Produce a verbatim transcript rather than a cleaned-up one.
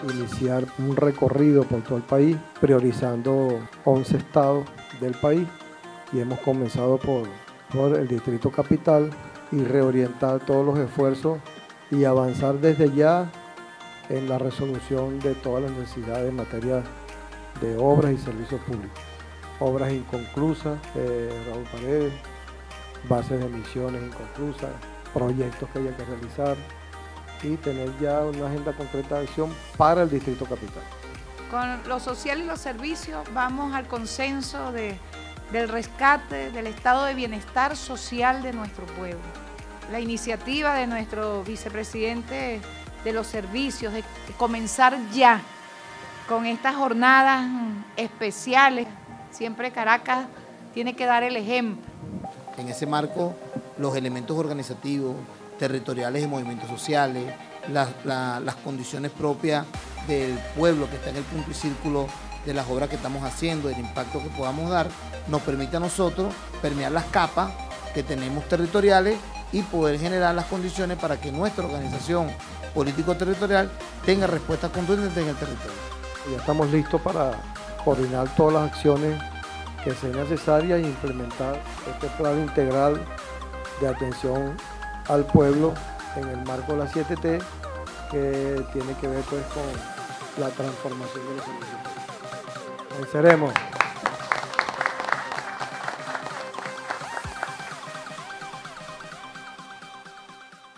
iniciar un recorrido por todo el país, priorizando once estados del país, y hemos comenzado por, por el Distrito Capital y reorientar todos los esfuerzos y avanzar desde ya en la resolución de todas las necesidades en materia de obras y servicios públicos. Obras inconclusas, eh, Raúl Paredes, bases de emisiones inconclusas, proyectos que haya que realizar y tener ya una agenda concreta de acción para el Distrito Capital. Con lo social y los servicios vamos al consenso de, del rescate del estado de bienestar social de nuestro pueblo. La iniciativa de nuestro vicepresidente de los servicios, de comenzar ya con estas jornadas especiales. Siempre Caracas tiene que dar el ejemplo. En ese marco, los elementos organizativos, territoriales y movimientos sociales, las, la, las condiciones propias del pueblo que está en el punto y círculo de las obras que estamos haciendo, del impacto que podamos dar, nos permite a nosotros permear las capas que tenemos territoriales y poder generar las condiciones para que nuestra organización político-territorial tenga respuestas contundentes en el territorio. Ya estamos listos para coordinar todas las acciones que sean necesarias e implementar este plan integral de atención al pueblo en el marco de la siete T, que tiene que ver pues con la transformación de los servicios. Venceremos.